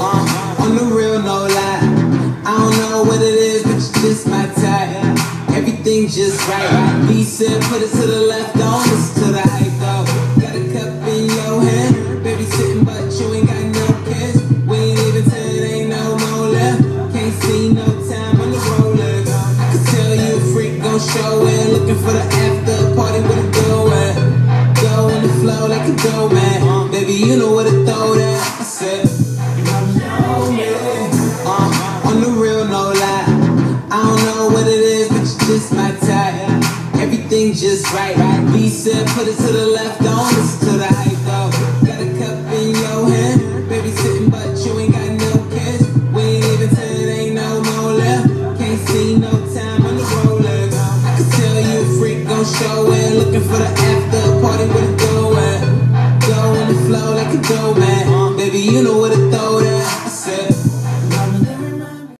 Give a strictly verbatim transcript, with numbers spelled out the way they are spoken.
Uh, on the real, no lie. I don't know what it is, but you just my type. Everything just right. B said, put it to the left, don't listen to the hype though. Got a cup in your hand, baby sitting, but you ain't got no kiss. We ain't even till it ain't no more left. Can't see no time on the roller. I can tell you a freak gon' show it. Looking for the after party with a go at. Go on the flow like a go man. Baby, you know where to throw that. I said, uh, on the real, no lie. I don't know what it is, but you just my type. Everything just right. B said, put it to the left, don't listen to the hype though. Got a cup in your hand, baby sitting, but you ain't got no kiss. We ain't even till it ain't no more left. Can't see no time on the roller. I can tell you a freak gon' show it. Looking for the after party with a go at. Go on the flow like a go man. Baby, you know where to throw it.